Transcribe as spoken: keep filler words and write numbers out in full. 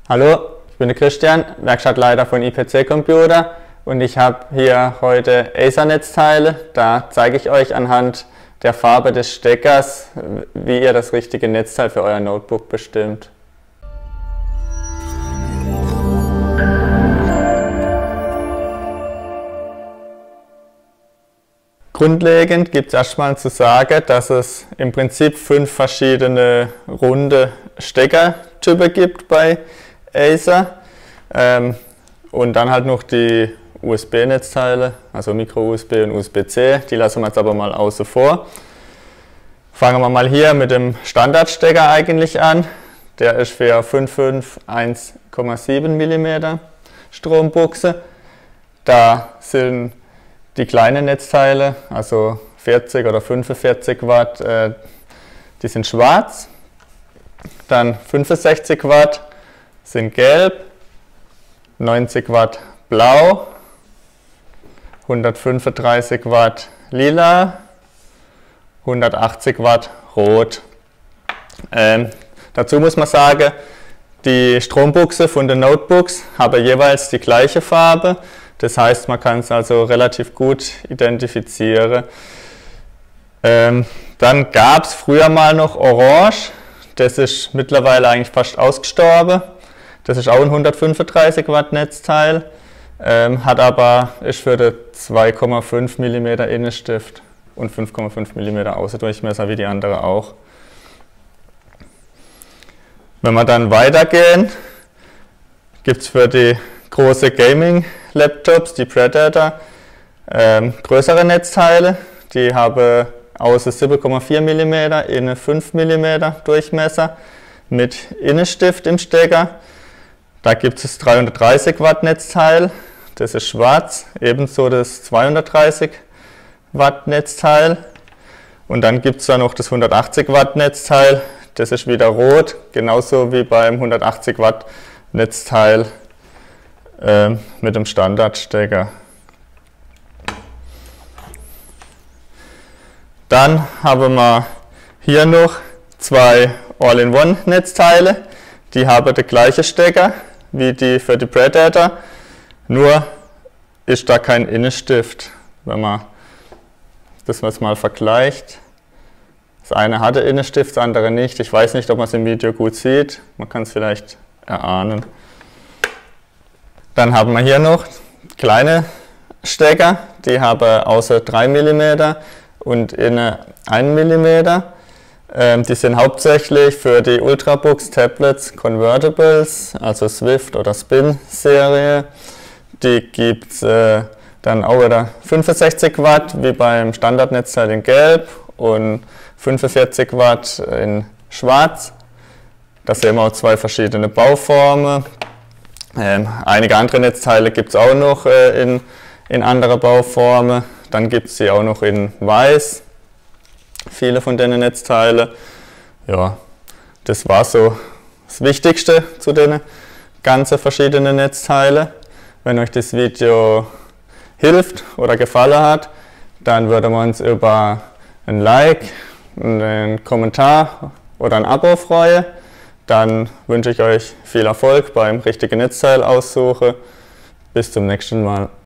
Hallo, ich bin der Christian, Werkstattleiter von I P C Computer und ich habe hier heute Acer-Netzteile. Da zeige ich euch anhand der Farbe des Steckers, wie ihr das richtige Netzteil für euer Notebook bestimmt. Grundlegend gibt es erstmal zu sagen, dass es im Prinzip fünf verschiedene runde Steckertypen gibt bei Acer ähm, und dann halt noch die U S B-Netzteile, also Micro-U S B und U S B C, die lassen wir jetzt aber mal außen vor. Fangen wir mal hier mit dem Standardstecker eigentlich an. Der ist für fünf Komma fünf eins Komma sieben Millimeter Strombuchse. Da sind die kleinen Netzteile, also vierzig oder fünfundvierzig Watt, äh, die sind schwarz. Dann fünfundsechzig Watt sind gelb, neunzig Watt blau, hundertfünfunddreißig Watt lila, hundertachtzig Watt rot. Ähm, dazu muss man sagen, die Strombuchse von den Notebooks haben jeweils die gleiche Farbe. Das heißt, man kann es also relativ gut identifizieren. Ähm, dann gab es früher mal noch Orange. Das ist mittlerweile eigentlich fast ausgestorben. Das ist auch ein hundertfünfunddreißig Watt Netzteil, ähm, hat aber, ist für den zwei Komma fünf Millimeter Innenstift und fünf Komma fünf Millimeter Außendurchmesser wie die andere auch. Wenn wir dann weitergehen, gibt es für die große Gaming-Laptops, die Predator, ähm, größere Netzteile. Die haben außen sieben Komma vier Millimeter, innen fünf Millimeter Durchmesser mit Innenstift im Stecker. Da gibt es das dreihundertdreißig Watt Netzteil, das ist schwarz, ebenso das zweihundertdreißig Watt Netzteil. Und dann gibt es da noch das hundertachtzig Watt Netzteil, das ist wieder rot, genauso wie beim hundertachtzig Watt Netzteil äh, mit dem Standardstecker. Dann haben wir hier noch zwei All-in-One Netzteile, die haben den gleichen Stecker wie die für die Predator, nur ist da kein Innenstift. Wenn man das jetzt mal vergleicht, das eine hatte Innenstift, das andere nicht. Ich weiß nicht, ob man es im Video gut sieht, man kann es vielleicht erahnen. Dann haben wir hier noch kleine Stecker, die haben außen drei Millimeter und innen ein Millimeter. Ähm, die sind hauptsächlich für die Ultrabooks, Tablets, Convertibles, also Swift oder Spin Serie. Die gibt es äh, dann auch wieder fünfundsechzig Watt, wie beim Standardnetzteil in Gelb und fünfundvierzig Watt in Schwarz. Da sehen wir auch zwei verschiedene Bauformen. Ähm, einige andere Netzteile gibt es auch noch äh, in, in anderer Bauformen. Dann gibt es sie auch noch in Weiß. Viele von den Netzteilen. Ja, das war so das Wichtigste zu den ganzen verschiedenen Netzteilen. Wenn euch das Video hilft oder gefallen hat, dann würden wir uns über ein Like, einen Kommentar oder ein Abo freuen. Dann wünsche ich euch viel Erfolg beim richtigen Netzteil aussuchen. Bis zum nächsten Mal.